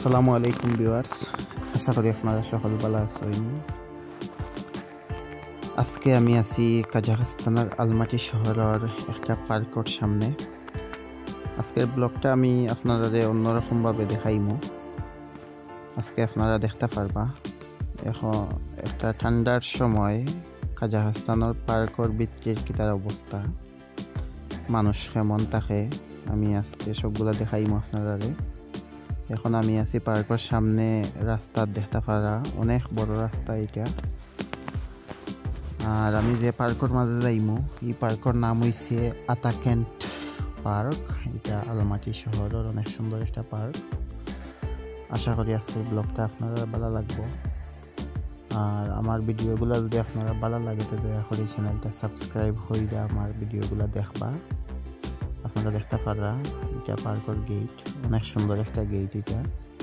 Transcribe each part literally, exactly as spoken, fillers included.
আসসালামু আলাইকুম ভিউয়ার্স, আশা করি আপনারা সকল ভালো আছেন। আজকে আমি আছি কাজাখস্তানের আলমাটি শহরের একটা পার্কের সামনে। আজকের ব্লগটা আমি আপনারা অন্যরকমভাবে দেখাইমু। আজকে আপনারা দেখতে পারবা এখন একটা ঠান্ডার সময় কাজাখস্তানের পার্কের ভিতরের কিতার অবস্থা, মানুষ কেমন থাকে আমি আজকে সবগুলা দেখাইমু আপনারা। এখন আমি আছি পার্কের সামনে, রাস্তা দেখতে পারা অনেক বড় রাস্তা এটা। আর আমি যে পার্কের মাঝে যাইমু, এই পার্কের নাম হইছে আতাকেন্ট পার্ক। এটা আলমাটি শহরের অনেক সুন্দর একটা পার্ক। আশা করি আজকের ব্লগটা আপনারা ভালো লাগবে। আর আমার ভিডিওগুলো যদি আপনারা ভালো লাগে তো দয়া করে চ্যানেলটা সাবস্ক্রাইব কইরা আমার ভিডিওগুলো দেখবা। আপনারা দেখতে পারা এটা পার্কের গেট, অনেক সুন্দর একটা গেট। এটা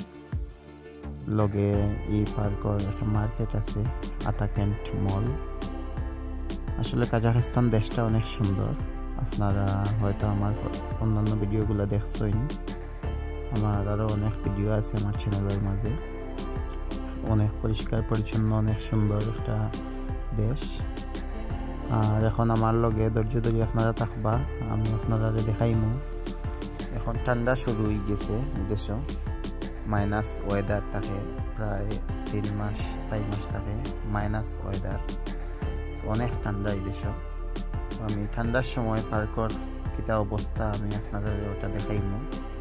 লগে এই পার্কের একটা মার্কেট আছে, আতাকেন্ট মল। আসলে কাজাখস্তান দেশটা অনেক সুন্দর। আপনারা হয়তো আমার অন্যান্য ভিডিওগুলো দেখছেন, আমার আরও অনেক ভিডিও আছে আমার চ্যানেলের মাঝে। অনেক পরিষ্কার পরিচ্ছন্ন, অনেক সুন্দর একটা দেশ। আর এখন আমার লগে ধৈর্য ধরে আপনারা থাকবা, আমি আপনারা দেখাইমু। এখন ঠান্ডা শুরু হয়ে গেছে এই দেশে, মাইনাস ওয়েদার থাকে প্রায় তিন মাস চার মাস থাকে মাইনাস ওয়েদার, অনেক ঠান্ডা এই দেশে। আমি ঠান্ডার সময় পার্কের কিতা অবস্থা আমি আপনারা ওটা দেখাইমু।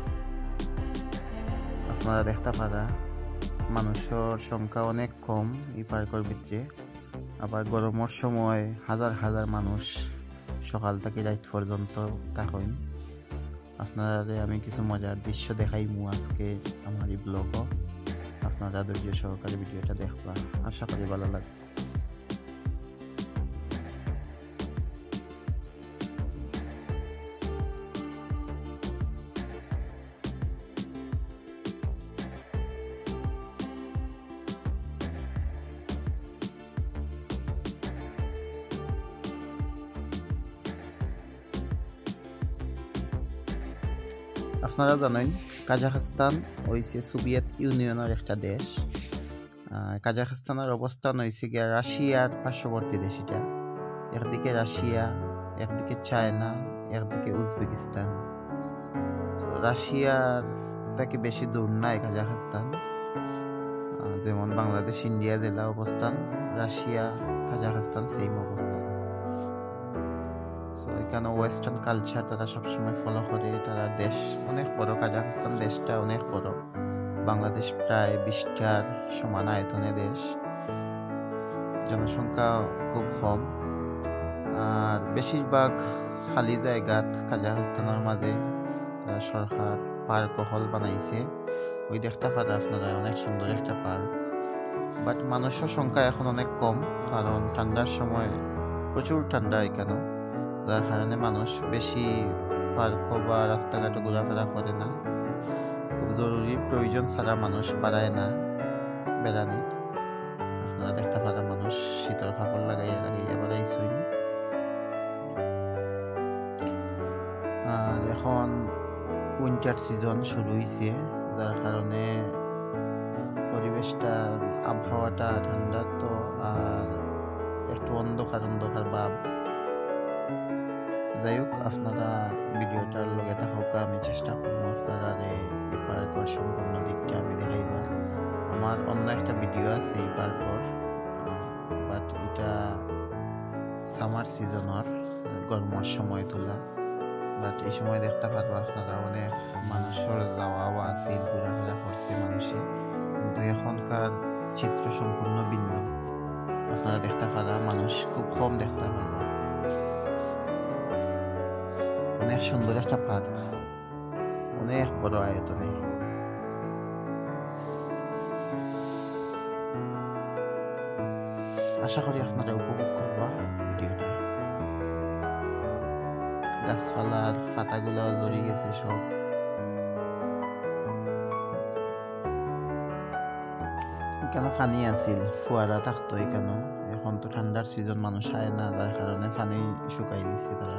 আপনারা দেখতে পারা মানুষের সংখ্যা অনেক কম এই পার্কের ভিতরে। আবার গরমের সময় হাজার হাজার মানুষ সকাল থেকে রাত পর্যন্ত থাকেন। আপনারা আমি কিছু মজার দৃশ্য দেখাইমু আজকে আমার এই ব্লগও। আপনারা ধৈর্য সহকারে ভিডিওটা দেখবা, আশা করি ভালো লাগবে। আপনারা জানেন কাজাখস্তান হয়েছে সোভিয়েত ইউনিয়নের একটা দেশ। কাজাখস্তানের অবস্থান হয়েছে গিয়া রাশিয়ার পার্শ্ববর্তী দেশ। এটা একদিকে রাশিয়া, একদিকে চায়না, একদিকে উজবেকিস্তান। রাশিয়ার থেকে বেশি দূর নাই কাজাখস্তান, যেমন বাংলাদেশ ইন্ডিয়া জেলা অবস্থান, রাশিয়া কাজাখস্তান সেম অবস্থান। এখানে ওয়েস্টার্ন কালচার তারা সবসময় ফলো করে। তারা দেশ অনেক বড়, কাজাখস্তান দেশটা অনেক বড়। বাংলাদেশ প্রায় বিশটার সমান আয়তনের দেশ, জনসংখ্যা খুব কম। আর বেশিরভাগ খালি জায়গাত কাজাখস্তানের মাঝে তারা সরকার পার্ক হল বানাইছে। ওই দেখতে পারে আপনারা অনেক সুন্দর একটা পার্ক। বাট মানুষের সংখ্যা এখন অনেক কম, কারণ ঠান্ডার সময় প্রচুর ঠান্ডা এখানে, যার কারণে মানুষ বেশি পার্ক বা রাস্তাঘাটে ঘোরাফেরা করে না। খুব জরুরি প্রয়োজন ছাড়া মানুষ বাড়ায় না বেড়ানিত। আপনারা দেখতে পারা মানুষ শীতল কাপড় লাগাইয়া লাগাইয়া বেড়াইছই। আর এখন উইন্টার সিজন শুরু হয়েছে, যার কারণে পরিবেশটা আবহাওয়াটা ঠান্ডা তো, আর একটু অন্ধকার অন্ধকার ভাব। যাই হোক, আপনারা ভিডিওটার লগে থাকুক, আমি চেষ্টা করবো আপনারা এই পার্কের সম্পূর্ণ দিকটা আমি দেখাইবার। আমার অন্য একটা ভিডিও আছে এই পার্কের, বাট এটা সামার সিজনের গরমের সময় তোলা। বাট এই সময় দেখতে পারবো আপনারা অনেক মানুষের যাওয়া বা আছে, ঘোরাফেরা করছে মানুষে, কিন্তু এখনকার চিত্র সম্পূর্ণ ভিন্ন। আপনারা দেখতে পারা মানুষ খুব কম দেখতে পারবা। অনেক সুন্দর একটা পার্ক, অনেক বড় আয়তনে। আশা করি আপনারা উপভোগ করবা ভিডিওটা। গাছপালার পাতাগুলো জড়ি গেছে সব। এখানে পানি আছিল, ফুয়ারা থাকতো এখানে। এখন তো ঠান্ডার সিজন, মানুষ আয় না, যার কারণে পানি শুকাই দিচ্ছে তারা।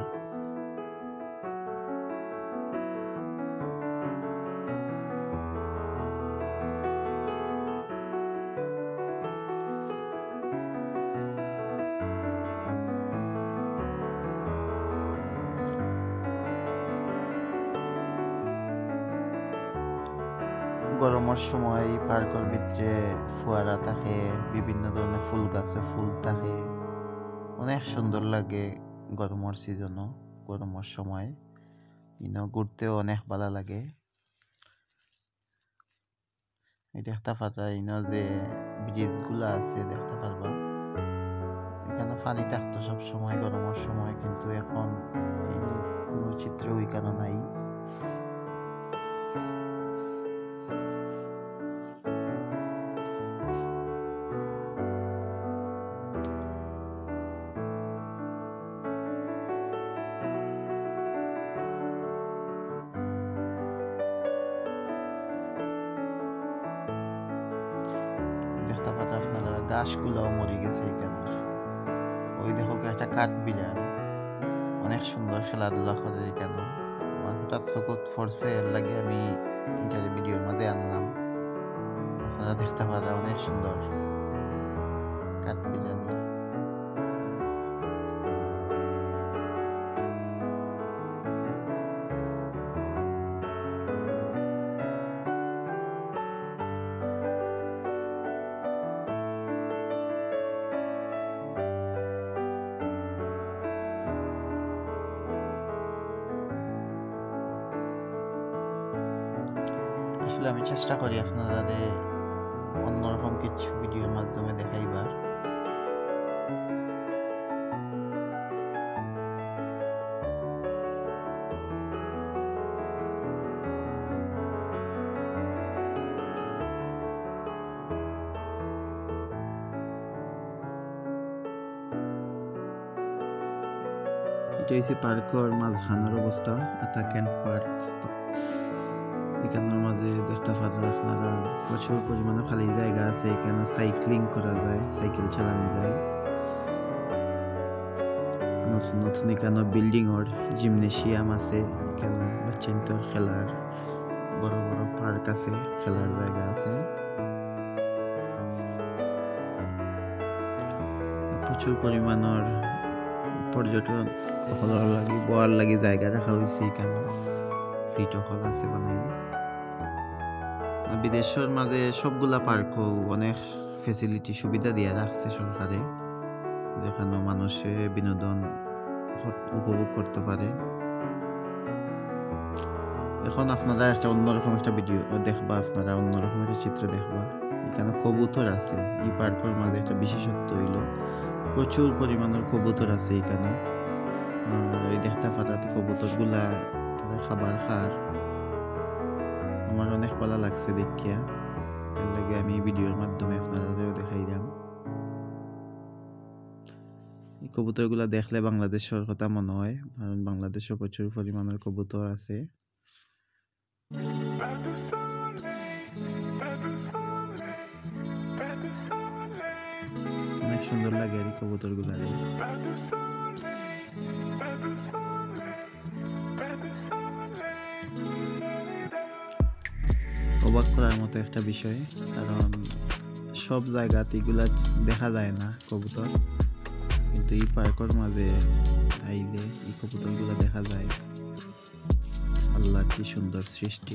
গরমের সময় পার্কের ভিতরে ফুয়ারা থাকে, বিভিন্ন ধরনের ফুল গাছে ফুল থাকে, অনেক সুন্দর লাগে। গরমের সিজনও গরমের সময় ইনো ঘুরতেও অনেক ভালো লাগে। এই দেখতে পারা ইনো যে ব্রিজগুলো আছে দেখতে পারবা, এখানে পানি থাকতো সব সময় গরমের সময়, কিন্তু এখন এই কোনো চিত্র এখানে নাই। দেখতে পারেন আপনারা গাছগুলোও মরে গেছে এখানে। ওই দেখো একটা কাঠ বিড়াল অনেক সুন্দর খেলাধুলা করে এখানে। আমার হঠাৎ চোখত পড়ছে, এর লাগে আমি এটার ভিডিওর মাঝে আনলাম। আপনারা দেখতে পারেন অনেক সুন্দর কাঠ বিড়াল। আসলে আমি চেষ্টা করি আপনারা অন্যরকম কিছু ভিডিওর মাধ্যমে দেখাইবার। এটা হচ্ছে পার্কের মাঝখানের অবস্থা, আটাকেন্ট পার্ক। এখানের মাঝে দেখতে পারেন আপনারা প্রচুর পরিমাণে খালি জায়গা আছে, এখানে সাইক্লিং করা যায়, সাইকেল চালানো যায়। নতুন নতুন এখানে বিল্ডিং ওর জিমনেশিয়াম আছে, এখানে বাচ্চাদের খেলার বড় বড় পার্ক আছে, খেলার জায়গা আছে। প্রচুর পরিমাণের পর্যটন হলার লাগি বয়ার লাগি জায়গা রাখা হয়েছে, এখানে সিট হল আছে বানাই। বিদেশের মাঝে সবগুলা পার্কও অনেক ফেসিলিটি সুবিধা দিয়ে রাখছে সরকারে, যেখানে মানুষে বিনোদন উপভোগ করতে পারে। এখন আপনারা একটা অন্যরকম একটা ভিডিও দেখবা, আপনারা অন্যরকম একটা চিত্র দেখবা। এখানে কবুতর আছে এই পার্কের মাঝে, একটা বিশেষত্ব হইল প্রচুর পরিমাণের কবুতর আছে এখানে। ওই দেখতে পারাতে কবুতর গুলা তারা খাবার খার, আমার অনেক ভালো লাগছে দেখিয়া, এর লাগে আমি ভিডিওর মাধ্যমে আপনারাও দেখাইলাম। এই কবুতর গুলা দেখলে বাংলাদেশের কথা মনে হয়, কারণ বাংলাদেশে প্রচুর পরিমাণের কবুতর আছে। অনেক সুন্দর লাগে এই কবুতর গুলা। অবাক করার মতো একটা বিষয়, কারণ সব জায়গাতে এগুলা দেখা যায় না কবুতর, কিন্তু এই পার্কের মাঝে আইলে এই কবুতর গুলা দেখা যায়। আল্লাহ কি সুন্দর সৃষ্টি।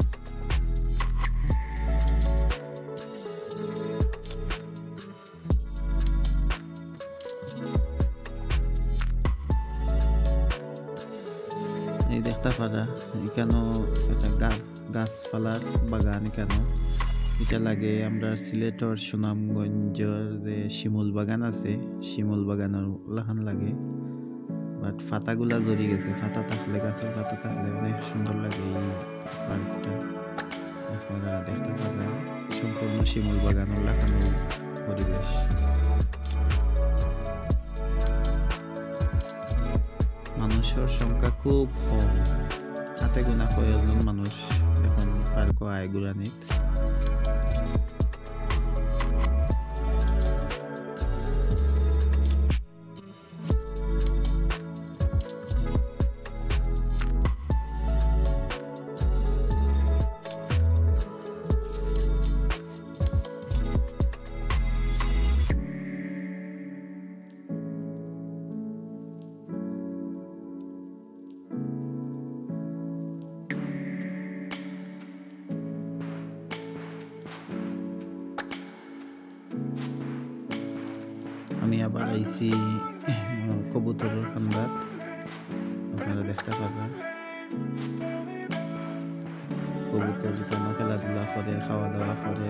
এই দেখতে পারা এখানেও একটা গাছ গাছপালার বাগান। কেন এটা লাগে আমরা সিলেটর সুনামগঞ্জের যে শিমুল বাগান আছে, শিমুল বাগানের লাহান লাগে, বাট পাতাগুলা জড়ি গেছে। পাতা থাকলে, গাছের পাতা থাকলে অনেক সুন্দর লাগে এই পার্কটা। আপনারা দেখতে পাবেন সম্পূর্ণ শিমুল বাগানের লাগানো পরিবেশ। মানুষের সংখ্যা খুব কম, হাতে গোনা কয়েকজন মানুষ এখন পার্ক আয় ঘুরানিত। আবার আইসি কবুতরের খামার, আপনারা দেখতে পাবেন কবুতর যেন খেলাধুলা করে, খাওয়া দাওয়া করে।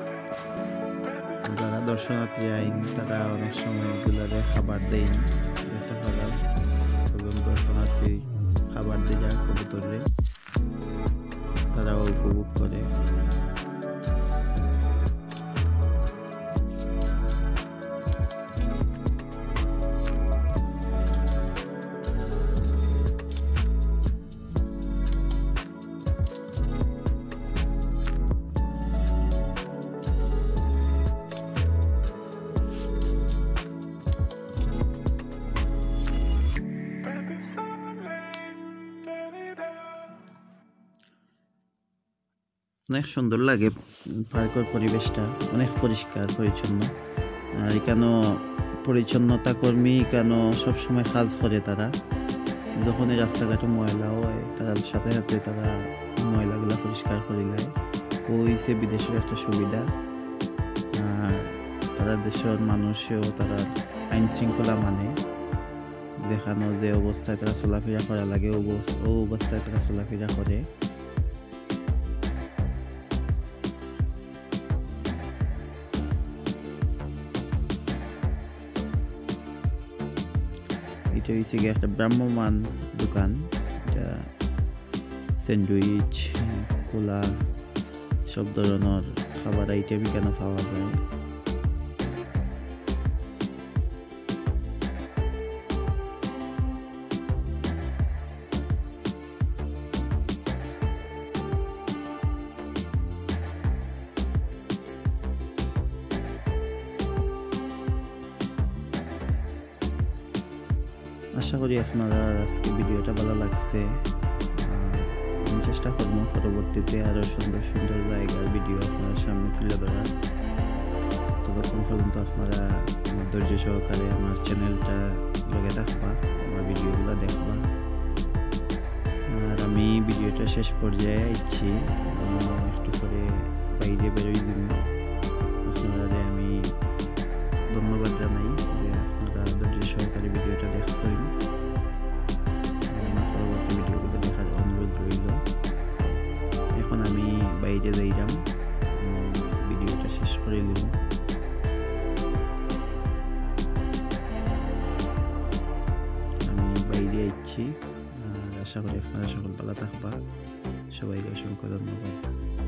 যারা দর্শনার্থী আইন তারা অনেক সময় এগুলারে খাবার দেয়, দেখতে পাবেন দর্শনার্থী খাবার দিয়ে যায় কবুতরে, তারাও উপভোগ করে। অনেক সুন্দর লাগে পার্কের পরিবেশটা, অনেক পরিষ্কার পরিচ্ছন্ন। আর এখানেও পরিচ্ছন্নতা কর্মী কেন সবসময় কাজ করে, তারা যখন এই রাস্তাঘাটে ময়লা হয় তার সাথে সাথে তারা ময়লাগুলো পরিষ্কার করে নেয়। ওইসে বিদেশের একটা সুবিধা। আর তারা দেশের মানুষেও তারা আইন শৃঙ্খলা মানে, দেখানো যে অবস্থায় তারা চলাফেরা করা লাগে ও অবস্থায় তারা চলাফেরা করে। এটা হচ্ছে গিয়ে একটা ভ্রাম্যমান দোকান, এটা স্যান্ডউইচ, কোলা, সব ধরনের খাবার আইটেম কেন পাওয়া যায়। আশা করি আপনারা আজকে ভিডিওটা ভালো লাগছে। আমি চেষ্টা করবো পরবর্তীতে আরো সুন্দর সুন্দর জায়গার ভিডিও আপনার সামনে তুলে ধরার। ততক্ষণ পর্যন্ত আপনারা আমার ধৈর্য সহকারে আমার চ্যানেলটা লগে থাকবা, আমার ভিডিওগুলো দেখবা। আর আমি ভিডিওটা শেষ পর্যায়ে আইছি, একটু করে বাইরে বেরোই দিন। আপনারা আমি ধন্যবাদ জানাই যে আপনারা ধৈর্য সহকারে ভিডিওটা দেখছেন। আমার পরবর্তী ভিডিওগুলো দেখার অনুরোধ রইল। এখন আমি বাইরে যাইলাম, ভিডিওটা শেষ করে নিব। আমি বাইরে আইছি, আর আশা করি আপনারা সকল ভালো থাকবা। সবাইকে অসংখ্য ধন্যবাদ।